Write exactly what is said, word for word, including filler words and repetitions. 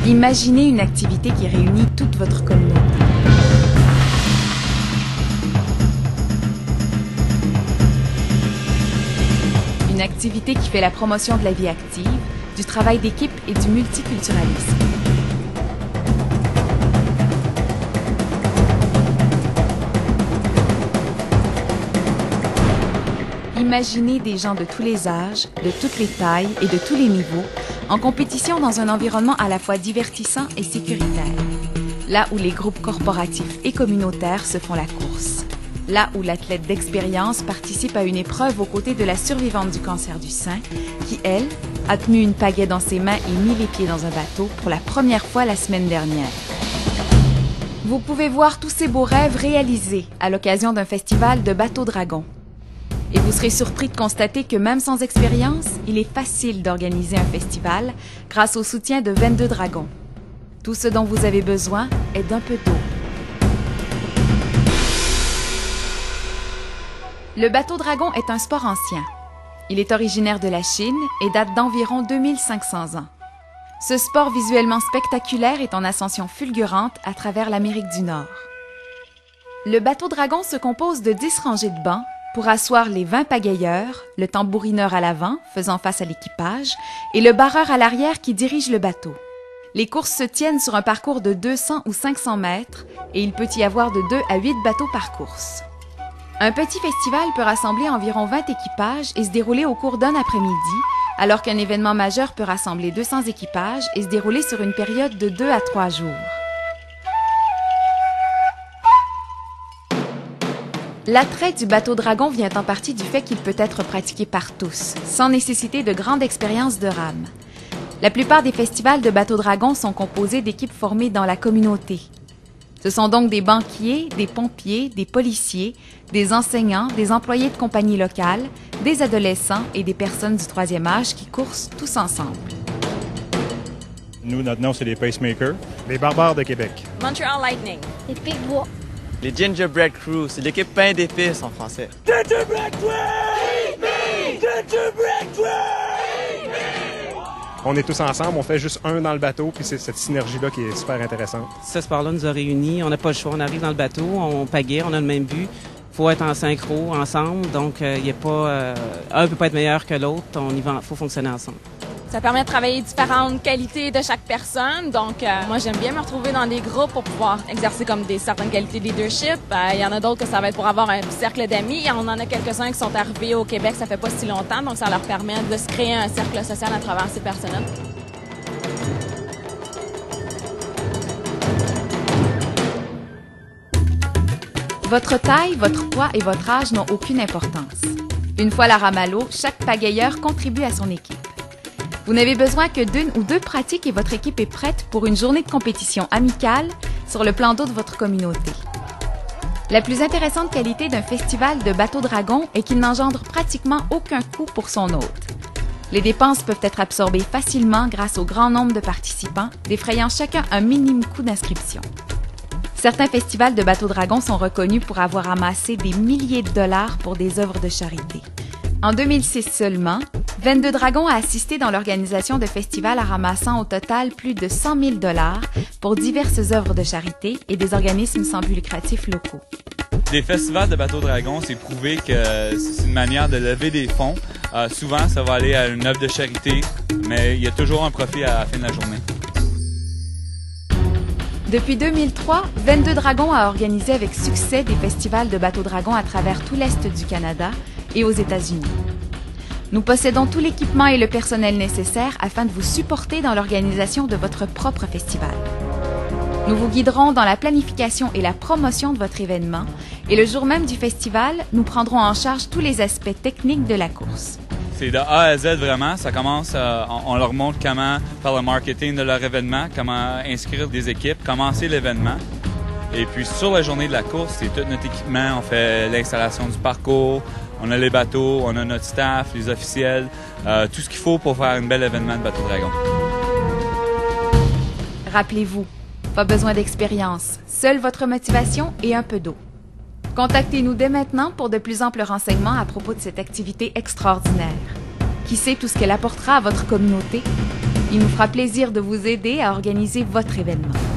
Imaginez une activité qui réunit toute votre communauté. Une activité qui fait la promotion de la vie active, du travail d'équipe et du multiculturalisme. Imaginez des gens de tous les âges, de toutes les tailles et de tous les niveaux, en compétition dans un environnement à la fois divertissant et sécuritaire. Là où les groupes corporatifs et communautaires se font la course. Là où l'athlète d'expérience participe à une épreuve aux côtés de la survivante du cancer du sein, qui, elle, a tenu une pagaie dans ses mains et mis les pieds dans un bateau pour la première fois la semaine dernière. Vous pouvez voir tous ces beaux rêves réalisés à l'occasion d'un festival de bateaux dragons. Et vous serez surpris de constater que même sans expérience, il est facile d'organiser un festival grâce au soutien de vingt-deux dragons. Tout ce dont vous avez besoin est d'un peu d'eau. Le bateau dragon est un sport ancien. Il est originaire de la Chine et date d'environ deux mille cinq cents ans. Ce sport visuellement spectaculaire est en ascension fulgurante à travers l'Amérique du Nord. Le bateau dragon se compose de dix rangées de bancs pour asseoir les vingt pagayeurs, le tambourineur à l'avant, faisant face à l'équipage, et le barreur à l'arrière qui dirige le bateau. Les courses se tiennent sur un parcours de deux cents ou cinq cents mètres et il peut y avoir de deux à huit bateaux par course. Un petit festival peut rassembler environ vingt équipages et se dérouler au cours d'un après-midi, alors qu'un événement majeur peut rassembler deux cents équipages et se dérouler sur une période de deux à trois jours. L'attrait du bateau dragon vient en partie du fait qu'il peut être pratiqué par tous, sans nécessiter de grande expérience de rame. La plupart des festivals de bateaux dragons sont composés d'équipes formées dans la communauté. Ce sont donc des banquiers, des pompiers, des policiers, des enseignants, des employés de compagnies locales, des adolescents et des personnes du troisième âge qui coursent tous ensemble. Nous, notre nom, c'est les Pacemakers. Les Barbares de Québec. Montreal Lightning. Les Pigbois. Les Gingerbread Crew, c'est l'équipe pain d'épices en français. Gingerbread Crew! Gingerbread Crew! On est tous ensemble, on fait juste un dans le bateau, puis c'est cette synergie-là qui est super intéressante. Ce sport-là nous a réunis, on n'a pas le choix, on arrive dans le bateau, on pagaie, on a le même but. Il faut être en synchro, ensemble, donc il euh, y a pas, euh, un peut pas être meilleur que l'autre, on y va, faut fonctionner ensemble. Ça permet de travailler différentes qualités de chaque personne. Donc, euh, moi, j'aime bien me retrouver dans des groupes pour pouvoir exercer comme des certaines qualités de leadership. Il euh, y en a d'autres que ça va être pour avoir un cercle d'amis. On en a quelques-uns qui sont arrivés au Québec, ça fait pas si longtemps. Donc, ça leur permet de se créer un cercle social à travers ces personnes-là. Votre taille, votre poids et votre âge n'ont aucune importance. Une fois la rame à l'eau, chaque pagayeur contribue à son équipe. Vous n'avez besoin que d'une ou deux pratiques et votre équipe est prête pour une journée de compétition amicale sur le plan d'eau de votre communauté. La plus intéressante qualité d'un festival de bateaux dragons est qu'il n'engendre pratiquement aucun coût pour son hôte. Les dépenses peuvent être absorbées facilement grâce au grand nombre de participants, défrayant chacun un minime coût d'inscription. Certains festivals de bateaux dragons sont reconnus pour avoir amassé des milliers de dollars pour des œuvres de charité. En deux mille six seulement, vingt-deux Dragons a assisté dans l'organisation de festivals en ramassant au total plus de cent mille dollars pour diverses œuvres de charité et des organismes sans but lucratif locaux. Les festivals de bateaux dragons, c'est prouvé que c'est une manière de lever des fonds. Euh, souvent, ça va aller à une œuvre de charité, mais il y a toujours un profit à la fin de la journée. Depuis deux mille trois, vingt-deux Dragons a organisé avec succès des festivals de bateaux dragons à travers tout l'Est du Canada et aux États-Unis. Nous possédons tout l'équipement et le personnel nécessaires afin de vous supporter dans l'organisation de votre propre festival. Nous vous guiderons dans la planification et la promotion de votre événement et le jour même du festival, nous prendrons en charge tous les aspects techniques de la course. C'est de A à Z vraiment, ça commence, euh, on, on leur montre comment faire le marketing de leur événement, comment inscrire des équipes, commencer l'événement. Et puis sur la journée de la course, c'est tout notre équipement, on fait l'installation du parcours, on a les bateaux, on a notre staff, les officiels, euh, tout ce qu'il faut pour faire un bel événement de bateau dragon. Rappelez-vous, pas besoin d'expérience, seule votre motivation et un peu d'eau. Contactez-nous dès maintenant pour de plus amples renseignements à propos de cette activité extraordinaire. Qui sait tout ce qu'elle apportera à votre communauté? Il nous fera plaisir de vous aider à organiser votre événement.